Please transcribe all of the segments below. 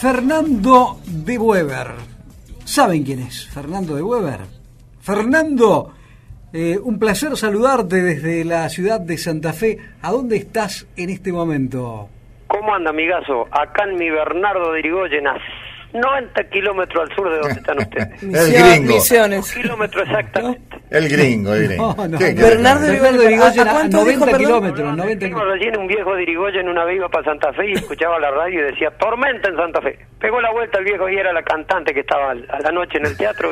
Fernando de Weber. ¿Saben quién es Fernando de Weber? Fernando, un placer saludarte desde la ciudad de Santa Fe. ¿A dónde estás en este momento? ¿Cómo anda, amigazo? Acá en mi Bernardo de Irigoyen, a 90 kilómetros al sur de donde están ustedes. El gringo. Misiones. Un kilómetro exactamente. El gringo. No. Bernardo de Irigoyen a 90 kilómetros. 90 Recién un viejo de Irigoyen una vez iba para Santa Fe y escuchaba la radio y decía, tormenta en Santa Fe. Pegó la vuelta el viejo y era la cantante que estaba a la noche en el teatro.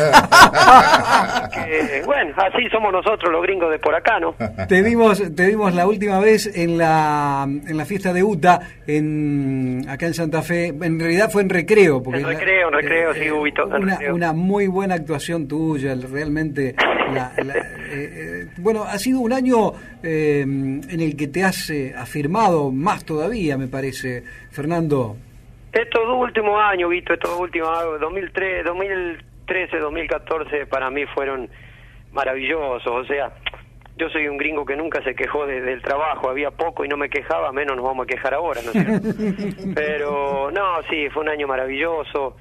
Bueno, así somos nosotros los gringos de por acá, ¿no? Te vimos la última vez en la fiesta de UTA acá en Santa Fe. En realidad fue en Recreo. Porque en recreo, sí, Ubito. Una muy buena actuación tuya, realmente. Bueno, ha sido un año en el que te has afirmado más todavía, me parece, Fernando. Estos dos últimos años, Vito, 2013, 2014 para mí fueron maravillosos. O sea, yo soy un gringo que nunca se quejó del trabajo, había poco y no me quejaba, menos nos vamos a quejar ahora, ¿no es cierto? Pero no, sí, fue un año maravilloso.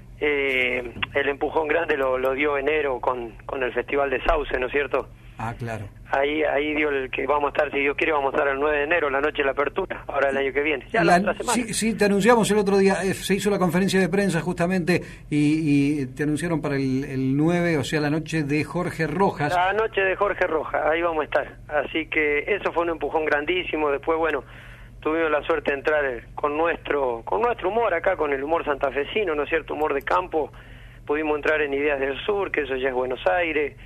El empujón grande lo dio enero con el Festival de Sauce, ¿no es cierto? Ah, claro. Ahí dio el que vamos a estar, si Dios quiere, vamos a estar el 9 de enero, la noche de la apertura, ahora el año que viene. Ya la semana. Sí, te anunciamos el otro día, se hizo la conferencia de prensa justamente y te anunciaron para el 9, o sea, la noche de Jorge Rojas. La noche de Jorge Rojas, ahí vamos a estar. Así que eso fue un empujón grandísimo. Después, bueno, tuvimos la suerte de entrar con nuestro humor acá, con el humor santafesino, ¿no es cierto? Humor de campo. Pudimos entrar en Ideas del Sur, que eso ya es Buenos Aires.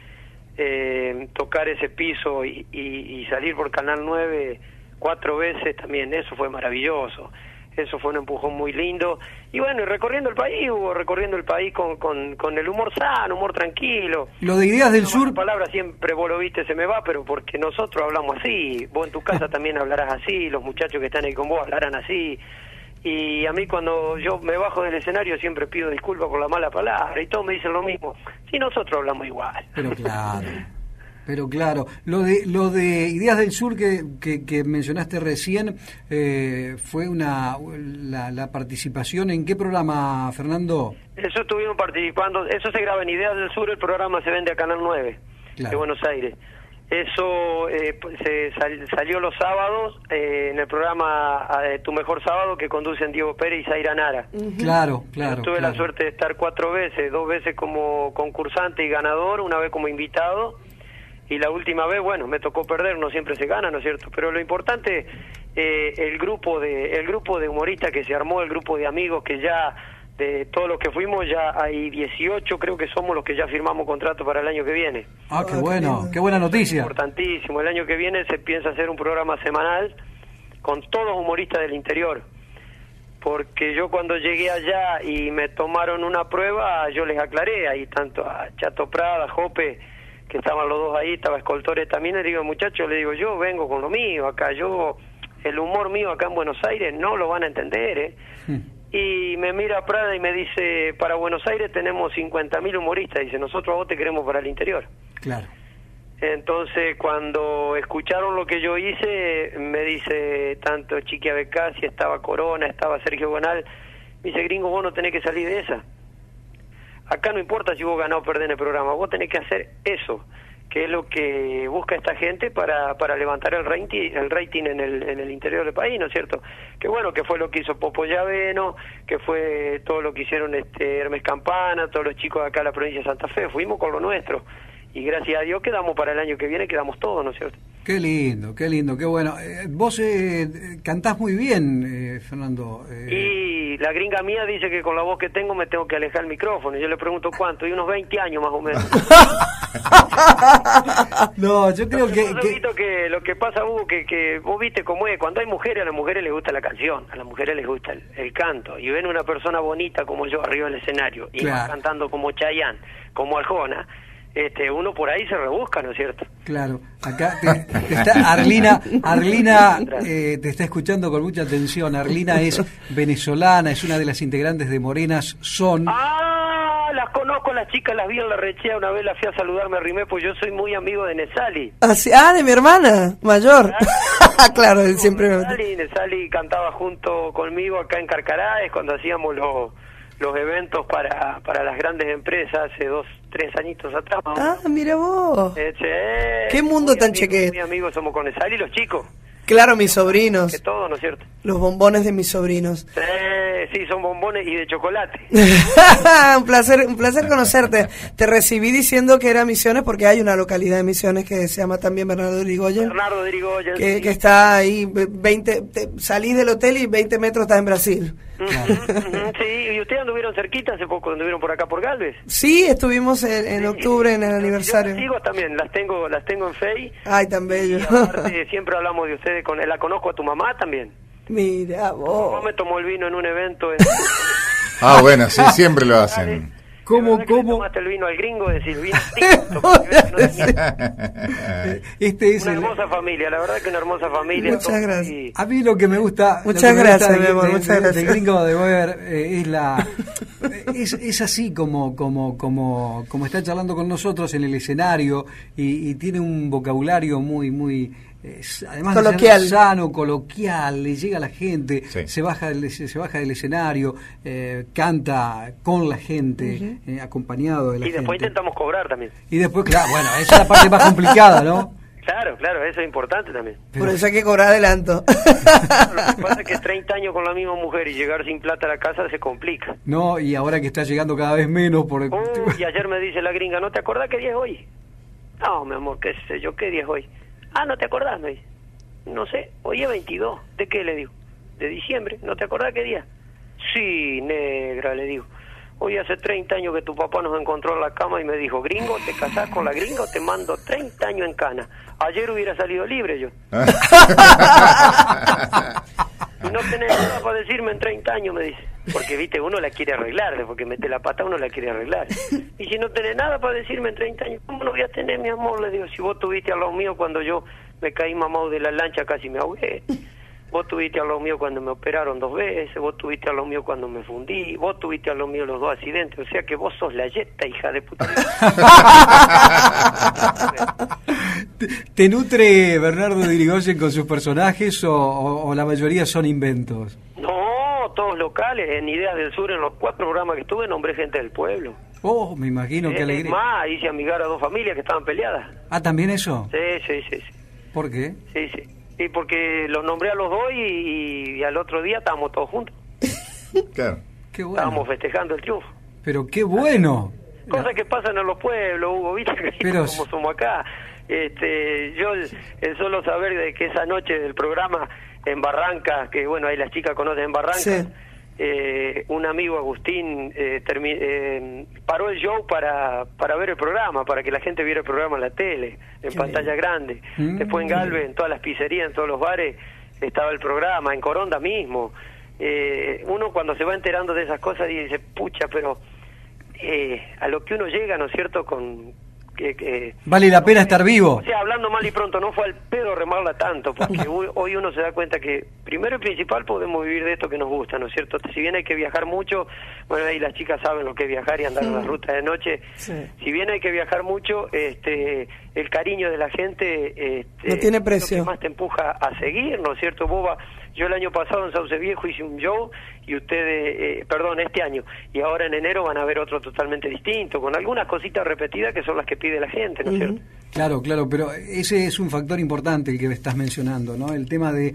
Tocar ese piso y salir por Canal 9 4 veces también, eso fue maravilloso. Eso fue un empujón muy lindo. Y bueno, y recorriendo el país con el humor sano, humor tranquilo. Lo de Ideas del Sur... La palabra siempre, vos lo viste, se me va, pero porque nosotros hablamos así. Vos en tu casa también hablarás así, los muchachos que están ahí con vos hablarán así. Y a mí cuando yo me bajo del escenario siempre pido disculpas por la mala palabra y todos me dicen lo mismo. Sí, nosotros hablamos igual. Pero claro, lo de Ideas del Sur que mencionaste recién fue la participación en qué programa, Fernando? Eso estuvimos participando, eso se graba en Ideas del Sur, el programa se vende a Canal 9 de Buenos Aires. Eso salió los sábados en el programa Tu Mejor Sábado que conducen Diego Pérez y Zaira Nara. Claro. Tuve la suerte de estar 4 veces, 2 veces como concursante y ganador, una vez como invitado, y la última vez, bueno, me tocó perder, no siempre se gana, ¿no es cierto? Pero lo importante, el grupo de humoristas que se armó, el grupo de amigos que ya, de todos los que fuimos, ya hay 18, creo que somos los que ya firmamos contrato para el año que viene. Ah, qué bueno, qué buena noticia. Importantísimo, el año que viene se piensa hacer un programa semanal con todos humoristas del interior. Porque yo cuando llegué allá y me tomaron una prueba, yo les aclaré, ahí tanto a Chato Prada, Jope, que estaban los dos ahí, estaba Escoltores también, le digo, muchachos, yo vengo con lo mío acá, el humor mío acá en Buenos Aires no lo van a entender, Y me mira Prada y me dice, para Buenos Aires tenemos 50.000 humoristas, dice, nosotros a vos te queremos para el interior. Claro. Entonces, cuando escucharon lo que yo hice, me dice, tanto Chiqui Abecasi, estaba Corona, estaba Sergio Bonal, me dice, gringo, vos no tenés que salir de esa. Acá no importa si vos ganás o perdés en el programa, vos tenés que hacer eso, que es lo que busca esta gente para levantar el rating en el interior del país, ¿no es cierto? Que bueno, que fue lo que hizo Popo Llaveno, que fue todo lo que hicieron Hermes Campana, todos los chicos de acá de la provincia de Santa Fe, fuimos con lo nuestro. Y gracias a Dios quedamos para el año que viene, quedamos todos, ¿no es cierto? Qué lindo, qué bueno. Vos cantás muy bien, Fernando. Y la gringa mía dice que con la voz que tengo me tengo que alejar el micrófono. Yo le pregunto cuánto, y unos 20 años más o menos. No, yo creo que lo que pasa, Hugo, que vos viste cómo es. Cuando hay mujeres, a las mujeres les gusta la canción, a las mujeres les gusta el canto. Y ven una persona bonita como yo arriba del escenario, y va cantando como Chayanne, como Arjona. Uno por ahí se rebusca, ¿no es cierto? Claro, acá está Arlina te está escuchando con mucha atención. Arlina es venezolana, es una de las integrantes de Morenas Son. Ah, las conozco conozco a las chicas, las vi en la Rechea, una vez las fui a saludar, me arrimé, pues yo soy muy amigo de Nesali. De mi hermana mayor. Claro, él siempre Nesali cantaba junto conmigo acá en Carcará, cuando hacíamos los eventos para las grandes empresas hace 3 añitos atrás. Mira vos. Qué mundo tan chequete. Muy amigos somos con Nesali y los chicos. Claro, mis sobrinos. Que todo, ¿no es cierto? Los bombones de mis sobrinos. Sí, son bombones y de chocolate. un placer conocerte. Te recibí diciendo que era Misiones porque hay una localidad de Misiones que se llama también Bernardo de Irigoyen. Que está ahí, salís del hotel y 20 metros estás en Brasil. Sí, ¿y ustedes anduvieron cerquita hace poco? ¿Anduvieron por acá por Galvez? Sí, estuvimos en octubre en el aniversario. Yo las sigo también, las tengo en Face. Ay, tan bello. Y aparte, siempre hablamos de ustedes, la conozco a tu mamá también. Mira vos. Tu mamá me tomó el vino en un evento. Bueno, sí, siempre lo hacen. ¿Cómo? Tomaste el vino al gringo? Decir, vino es una hermosa familia, la verdad que una hermosa familia. Muchas gracias. A mí lo que me gusta... Muchas gracias, mi amor, muchas gracias. El gringo de Weber es así como está charlando con nosotros en el escenario y tiene un vocabulario muy además coloquial, de ser sano, coloquial, le llega a la gente, sí. se baja del escenario, canta con la gente, acompañado de la gente. Y después intentamos cobrar también. Y después, claro, bueno, esa es la parte más complicada, ¿no? Claro, eso es importante también. Por eso hay que cobrar adelanto. Lo que pasa es que 30 años con la misma mujer y llegar sin plata a la casa se complica. No, y ahora que está llegando cada vez menos por... y ayer me dice la gringa, ¿no te acordás qué día es hoy? No, mi amor, qué sé yo, ¿qué día es hoy? ¿No te acordás? Me dice. No sé, hoy es 22. ¿De qué? Le digo. De diciembre. ¿No te acordás qué día? Sí, negra, le digo. Hoy hace 30 años que tu papá nos encontró en la cama y me dijo, gringo, ¿te casás con la gringa o te mando 30 años en cana? Ayer hubiera salido libre yo. Y no tenés nada para decirme en 30 años, me dice. Porque, viste, uno la quiere arreglar, porque mete la pata uno la quiere arreglar. Y si no tenés nada para decirme en 30 años, ¿cómo no voy a tener, mi amor? Le digo, si vos tuviste al lado mío cuando yo me caí mamado de la lancha, casi me ahogué. Vos tuviste al lado mío cuando me operaron 2 veces, vos tuviste al lado mío cuando me fundí, vos tuviste al lado mío los 2 accidentes, o sea que vos sos la yeta, hija de puta. ¿Te nutre Bernardo de Irigoyen con sus personajes o la mayoría son inventos? No, todos locales, en Ideas del Sur, en los 4 programas que estuve, nombré gente del pueblo. Oh, me imagino, qué alegría. Es más, hice amigar a 2 familias que estaban peleadas. ¿También eso? Sí. ¿Por qué? Sí. Sí, porque los nombré a los 2 y al otro día estábamos todos juntos. Claro. Qué bueno. Estábamos festejando el triunfo. Pero qué bueno. Cosas que pasan en los pueblos, Hugo, ¿viste? Pero... como somos acá. Yo el solo saber de que esa noche del programa en Barranca, que bueno, ahí las chicas conocen en Barranca, sí. Un amigo, Agustín, paró el show para ver el programa, para que la gente viera el programa en la tele, en pantalla grande. Después en Galvez, en todas las pizzerías, en todos los bares, estaba el programa, en Coronda mismo. Uno cuando se va enterando de esas cosas dice, pucha, pero a lo que uno llega, ¿no es cierto?, vale la pena estar vivo. O sea, hablando mal y pronto, no fue al pedo remarla tanto, porque hoy uno se da cuenta que, primero y principal, podemos vivir de esto que nos gusta, ¿no es cierto? Si bien hay que viajar mucho, bueno, ahí las chicas saben lo que es viajar y andar en las rutas de noche. Sí. Si bien hay que viajar mucho, el cariño de la gente no tiene precio. Es lo que más te empuja a seguir, ¿no es cierto, Boba? Yo el año pasado en Sauce Viejo hice un show y ustedes, este año, y ahora en enero van a ver otro totalmente distinto, con algunas cositas repetidas que son las que pide la gente, ¿no es cierto? Claro, pero ese es un factor importante el que estás mencionando, ¿no? El tema de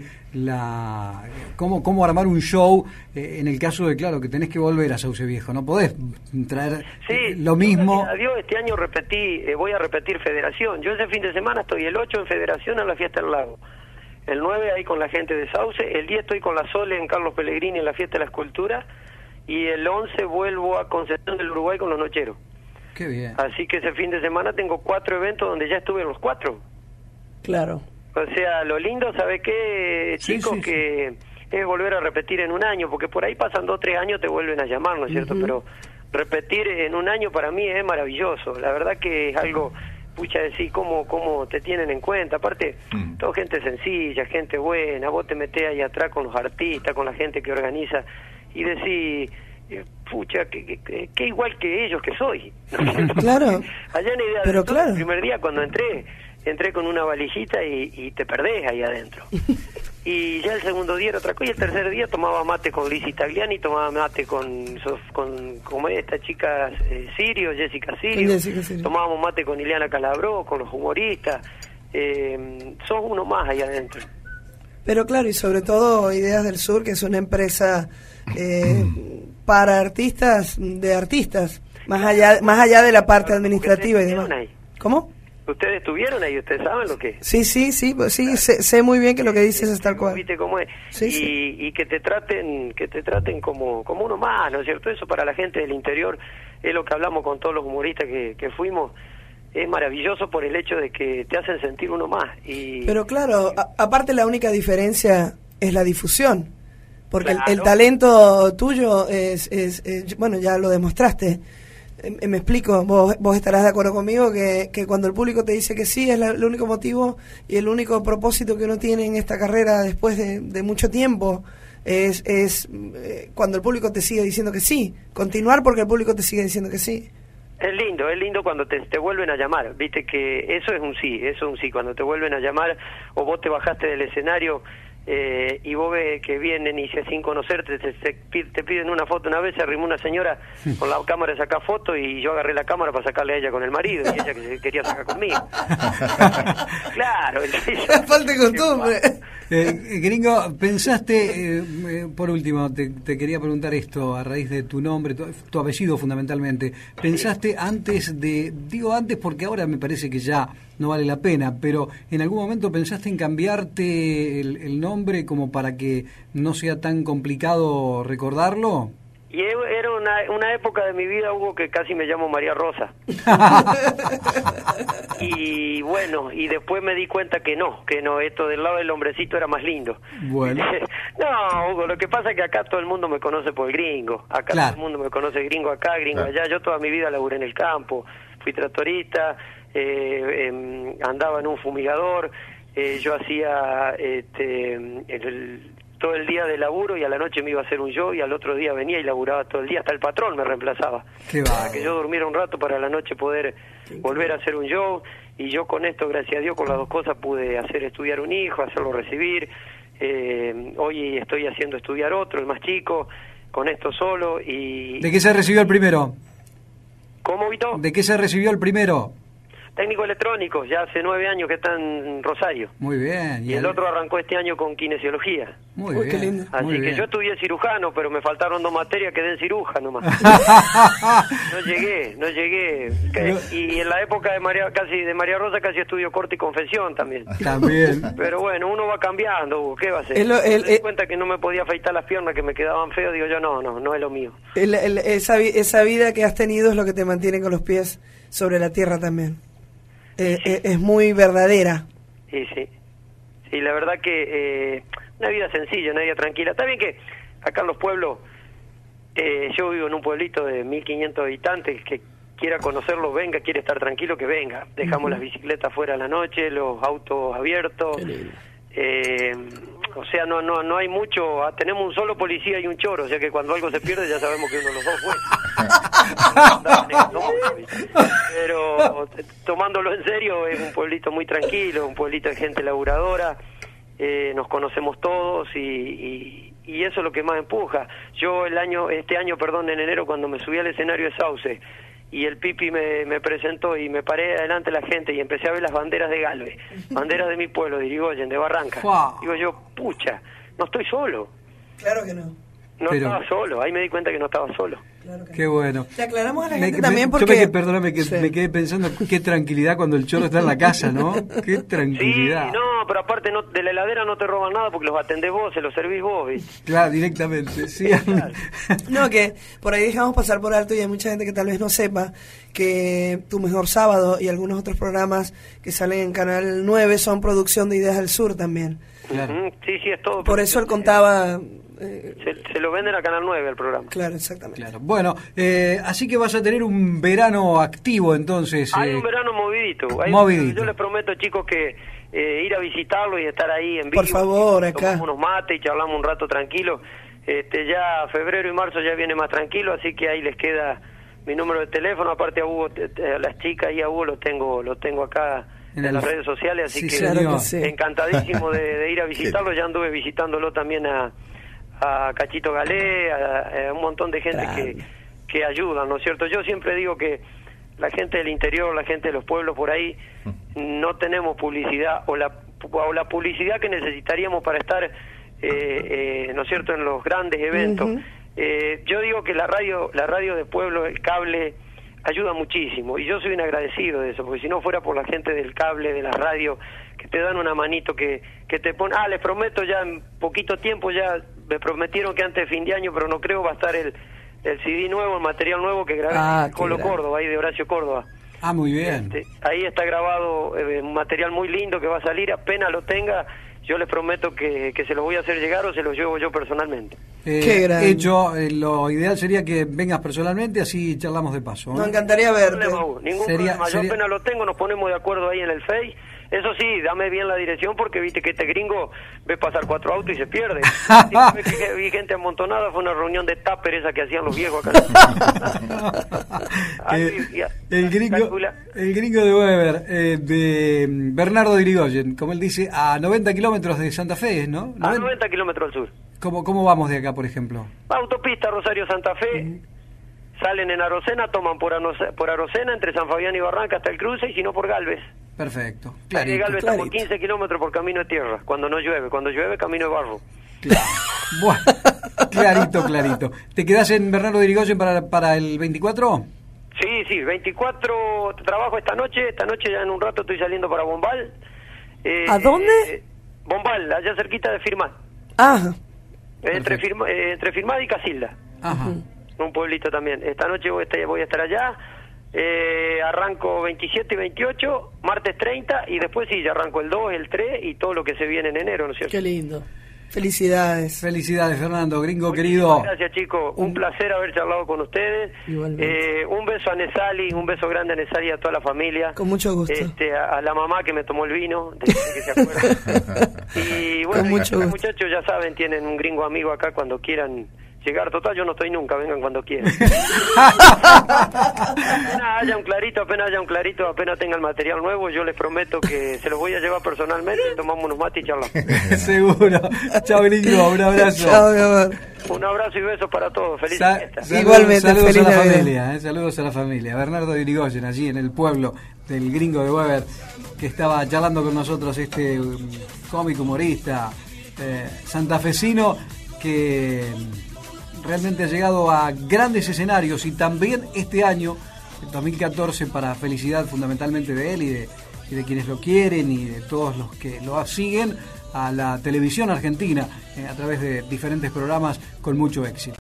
cómo armar un show en el caso de, claro, que tenés que volver a Sauce Viejo, no podés traer lo mismo. Gracias a Dios, este año voy a repetir Federación. Yo ese fin de semana estoy el 8 en Federación en la Fiesta del Lago. El 9 ahí con la gente de Sauce, el 10 estoy con la Sole en Carlos Pellegrini en la Fiesta de la Escultura y el 11 vuelvo a Concepción del Uruguay con los Nocheros. Qué bien. Así que ese fin de semana tengo 4 eventos donde ya estuve en los 4. Claro. O sea, lo lindo, ¿sabe qué, chicos? Que es volver a repetir en un año, porque por ahí pasan 2 o 3 años, te vuelven a llamar, ¿no es cierto? Pero repetir en un año para mí es maravilloso. La verdad que es algo... pucha, decir cómo te tienen en cuenta. Aparte, toda gente sencilla, gente buena, vos te metés ahí atrás con los artistas, con la gente que organiza, y decís, pucha, que igual que ellos que soy. Claro. Allá en Idea pero del Sur, claro. el primer día cuando entré con una valijita y te perdés ahí adentro. Y ya el segundo día era otra cosa, y el tercer día tomaba mate con Lizzy Tagliani, tomaba mate con esta chica Sirio, Jessica Sirio, tomábamos mate con Ileana Calabró, con los humoristas, sos uno más ahí adentro. Pero claro, y sobre todo Ideas del Sur, que es una empresa para artistas, más allá de la parte administrativa y demás. ¿Cómo? ¿Ustedes estuvieron ahí? ¿Ustedes saben lo que es? Sí, sé muy bien que lo que dices es tal cual. ¿Viste cómo es? Y que te traten como uno más, ¿no es cierto? Eso para la gente del interior es lo que hablamos con todos los humoristas que fuimos. Es maravilloso por el hecho de que te hacen sentir uno más. Pero claro, aparte la única diferencia es la difusión. Porque claro. el talento tuyo es bueno, ya lo demostraste. Me explico, vos estarás de acuerdo conmigo que cuando el público te dice que sí, es el único motivo y el único propósito que uno tiene en esta carrera después de mucho tiempo es cuando el público te sigue diciendo que sí, continuar porque el público te sigue diciendo que sí. Es lindo cuando te vuelven a llamar, viste que eso es un sí, cuando te vuelven a llamar o vos te bajaste del escenario y vos ves que vienen y sin conocerte te piden una foto. Una vez se arrimó una señora con la cámara de sacar fotos y yo agarré la cámara para sacarle a ella con el marido y ella que se quería sacar conmigo. Claro, falta de costumbre. Gringo, pensaste, por último, te quería preguntar esto a raíz de tu nombre, tu apellido fundamentalmente. ¿Pensaste digo antes porque ahora me parece que ya no vale la pena, pero en algún momento pensaste en cambiarte el nombre como para que no sea tan complicado recordarlo? Y era una época de mi vida, Hugo, que casi me llamo María Rosa. Y bueno, y después me di cuenta que no, esto del lado del hombrecito era más lindo. Bueno. No, Hugo, lo que pasa es que acá todo el mundo me conoce por el gringo. Acá claro. Todo el mundo me conoce gringo acá, gringo claro. Allá. Yo toda mi vida laburé en el campo, fui tractorista, andaba en un fumigador, yo hacía todo el día de laburo y a la noche me iba a hacer un show y al otro día venía y laburaba todo el día, hasta el patrón me reemplazaba. Para que yo durmiera un rato para la noche poder volver a hacer un show, y yo con esto, gracias a Dios, con las dos cosas pude hacer estudiar un hijo, hacerlo recibir, hoy estoy haciendo estudiar otro, el más chico, con esto solo. Y ¿de qué se recibió el primero? ¿Cómo, Vito? ¿De qué se recibió el primero? Técnico electrónico, ya hace 9 años que está en Rosario. Muy bien. Y el otro arrancó este año con kinesiología. Muy bien. Qué lindo. Así muy que bien. yo estudié cirujano, pero me faltaron 2 materias, quedé en cirujano nomás. No llegué. Y en la época de María Rosa casi estudió corte y confección también. También. Pero bueno, uno va cambiando, Hugo, ¿qué va a hacer? Me di cuenta que no me podía afeitar las piernas, que me quedaban feos, digo yo, no es lo mío. Esa vida que has tenido es lo que te mantiene con los pies sobre la tierra también. Sí. Es muy verdadera. Sí, la verdad que una vida sencilla, una vida tranquila. Está bien que acá en los pueblos, yo vivo en un pueblito de 1.500 habitantes, que quiera conocerlo, venga, quiere estar tranquilo, que venga. Dejamos las bicicletas fuera a la noche, los autos abiertos. O sea, no hay mucho. Tenemos un solo policía y un choro, o sea que cuando algo se pierde ya sabemos que uno de los dos fue. Pero tomándolo en serio, es un pueblito muy tranquilo, un pueblito de gente laburadora, nos conocemos todos y eso es lo que más empuja. Yo este año, en enero, cuando me subí al escenario de Sauce y el Pipi me presentó y me paré adelante de la gente y empecé a ver las banderas de Galvez, banderas de mi pueblo, de Irigoyen, de Barranca. Wow. Digo yo, pucha, no estoy solo. Claro que no. No estaba solo, ahí me di cuenta que no estaba solo. Claro que qué bueno. Le aclaramos a la gente también porque... Perdóname que me quedé pensando, qué tranquilidad cuando el choro está en la casa, ¿no? Qué tranquilidad. Sí, no, pero aparte de la heladera no te roban nada porque los atendés vos, se los servís vos, ¿viste? Claro, directamente, sí. Claro. No, que por ahí dejamos pasar por alto y hay mucha gente que tal vez no sepa que Tu Mejor Sábado y algunos otros programas que salen en Canal 9 son producción de Ideas del Sur también. Claro. Sí, es todo. Por eso él contaba... Se lo venden a Canal 9 el programa. Claro, exactamente. Claro. Bueno, así que vas a tener un verano activo entonces. Hay un verano movidito. Yo les prometo, chicos, que ir a visitarlo y estar ahí en vivo. Por favor, acá. Tomamos unos mates y charlamos un rato tranquilo. Ya febrero y marzo ya viene más tranquilo, así que ahí les queda mi número de teléfono. Aparte a Hugo, a las chicas y a Hugo lo tengo acá en las redes sociales, así que, claro que sí. Encantadísimo de ir a visitarlo. Ya anduve visitándolo también a Cachito Galé, a un montón de gente que ayudan, ¿no es cierto? Yo siempre digo que la gente del interior, la gente de los pueblos por ahí, no tenemos publicidad o la publicidad que necesitaríamos para estar, ¿no es cierto?, en los grandes eventos. Yo digo que la radio de pueblo, el cable, ayuda muchísimo, y yo soy un agradecido de eso, porque si no fuera por la gente del cable, de la radio, que te dan una manito, que te ponen, les prometo ya en poquito tiempo, ya me prometieron que antes de fin de año, pero no creo, va a estar el CD nuevo, el material nuevo que grabé en Colo Córdoba, ahí de Horacio Córdoba. Muy bien. Ahí está grabado un material muy lindo que va a salir, apenas lo tenga, yo les prometo que se lo voy a hacer llegar o se lo llevo yo personalmente. Qué grande. Lo ideal sería que vengas personalmente, así charlamos de paso. Nos encantaría verte. Ningún problema, yo apenas lo tengo, nos ponemos de acuerdo ahí en el Face. Eso sí, dame bien la dirección, porque viste que este gringo ve pasar 4 autos y se pierde. Vi gente amontonada, fue una reunión de tupper esa que hacían los viejos acá. El gringo de Weber, de Bernardo de Irigoyen, como él dice, a 90 kilómetros de Santa Fe, ¿no? A 90 kilómetros al sur. ¿Cómo vamos de acá, por ejemplo? Autopista Rosario-Santa Fe. Salen en Arocena, toman por Arocena, entre San Fabián y Barranca hasta el cruce, y si no por Galvez. Perfecto. Clarito, Galvez estamos 15 kilómetros por camino de tierra, cuando no llueve. Cuando llueve, camino de barro. Claro. Bueno, clarito. ¿Te quedás en Bernardo de Irigoyen para el 24? Sí, 24 trabajo esta noche ya en un rato estoy saliendo para Bombal. ¿A dónde? Bombal, allá cerquita de Firmat. Entre Firmat y Casilda. Ajá. Un pueblito también. Esta noche voy a estar allá. Arranco 27 y 28, martes 30, y después ya arranco el 2, el 3 y todo lo que se viene en enero, ¿no es cierto? Qué lindo. Felicidades. Felicidades, Fernando, gringo Muchísimas querido. Gracias, chicos. Un placer haber charlado con ustedes. Un beso a Nesali, un beso grande a Nesali y a toda la familia. Con mucho gusto. A la mamá que me tomó el vino, que se acuerda. Y bueno, los muchachos ya saben, tienen un gringo amigo acá cuando quieran llegar. Total, yo no estoy nunca, vengan cuando quieran. apenas haya un clarito, apenas tenga el material nuevo, yo les prometo que se los voy a llevar personalmente, tomamos unos mates y charlamos. Seguro. Chao, gringo, un abrazo. Chao, mi amor. Un abrazo y besos para todos. Feliz fiesta. Igualmente, saludos feliz a la Navidad. familia, saludos a la familia. Bernardo de Irigoyen, allí en el pueblo del gringo de Weber, que estaba charlando con nosotros, cómico, humorista, santafesino, que realmente ha llegado a grandes escenarios, y también este año, el 2014, para felicidad fundamentalmente de él y de quienes lo quieren y de todos los que lo siguen, a la televisión argentina a través de diferentes programas con mucho éxito.